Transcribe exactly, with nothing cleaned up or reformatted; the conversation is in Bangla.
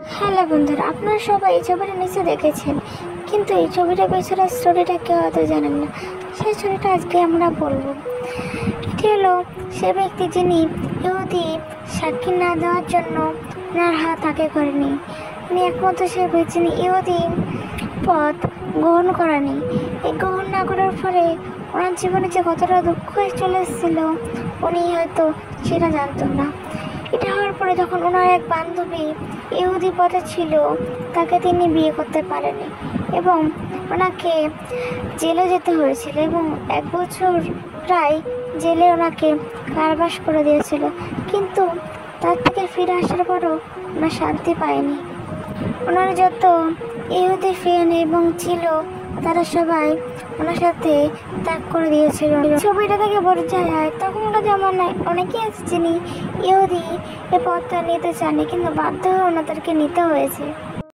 হ্যালো বন্ধুরা, আপনারা সবাই এই ছবিটা নিশ্চয় দেখেছেন, কিন্তু এই ছবিটার পেছনের স্টোরিটা কেউ হয়তো জানেন না। সেই স্টোরিটা আজকে আমরা বলবো। এটি হলো সে ব্যক্তি যিনি ইহুদি সাক্ষী না দেওয়ার জন্য ওনার হাত আগে করেনি। উনি একমাত্র সে ব্যক্তি যিনি ইহুদি পথ গ্রহণ করেনি। এই গ্রহণ না করার ফলে ওনার জীবনে যে কতটা দুঃখ চলে এসেছিল উনি হয়তো সেটা জানতেন না। এটা হওয়ার পরে যখন ওনার এক বান্ধবী ইহুদি পথে ছিল, তাকে তিনি বিয়ে করতে পারেনি এবং ওনাকে জেলে যেতে হয়েছিল এবং এক বছর প্রায় জেলে ওনাকে কারাবাস করে দিয়েছিল। কিন্তু তার থেকে ফিরে আসার পরও ওনার শান্তি পায়নি। ওনার যত ইহুদি ফ্রেন্ড এবং ছিল তারা সবাই ওনার সাথে ত্যাগ করে দিয়েছিল। ছবিটা থেকে বোঝা যায় তখনকার জামানায় অনেকেই আছে যিনি ইহুদি এ পথটা নিতে চাননি, কিন্তু বাধ্য হয়ে ওনাদেরকে নিতে হয়েছে।